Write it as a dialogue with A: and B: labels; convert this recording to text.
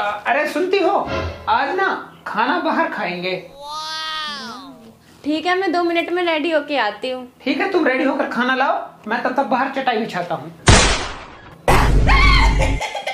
A: अरे सुनती हो, आज ना खाना बाहर खाएंगे।
B: ठीक है, मैं 2 मिनट में रेडी होके आती हूँ।
A: ठीक है, तुम रेडी होकर खाना लाओ, मैं तब तक बाहर चटाई बिछाता हूँ।